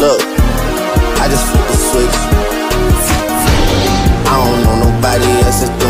Look, I just flipped the switch. I don't know nobody else.